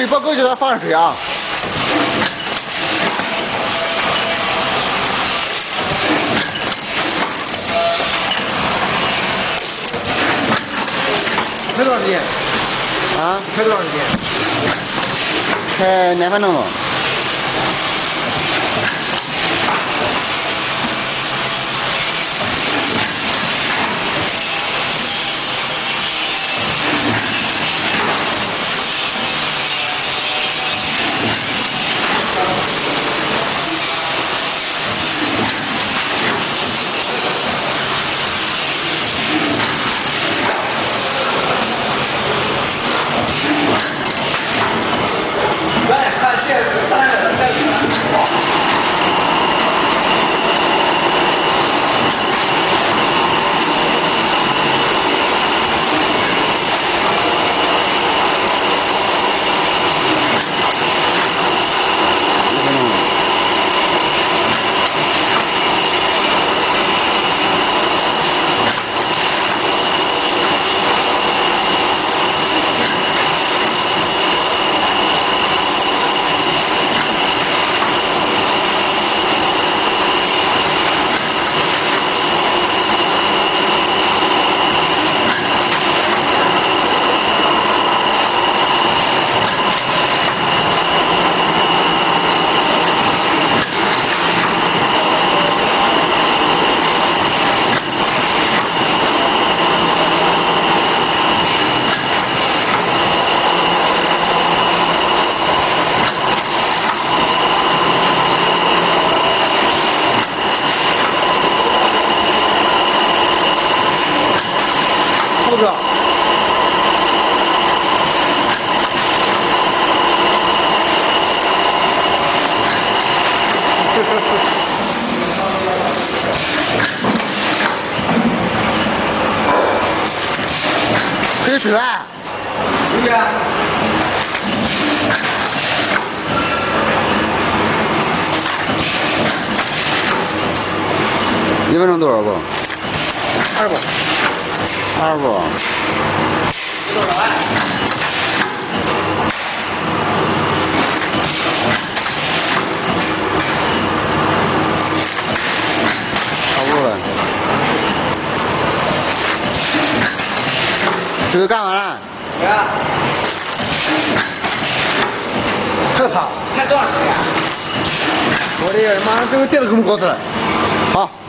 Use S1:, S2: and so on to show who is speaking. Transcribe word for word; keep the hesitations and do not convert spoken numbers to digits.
S1: 水不够就给它放上水啊。
S2: 开多长时间？
S1: 啊？
S2: 开多长时间？
S1: 开两分钟了。
S2: 后哥，
S1: 可以水了。
S2: 对呀。
S1: 一分钟多少步？
S2: 二步。
S1: 二步。
S2: 多少万？
S1: 二步了。这个干完了。
S2: 对啊。
S1: 害怕。
S2: 开多长时间？
S1: 我的妈，这个电都给我们搞死了。好。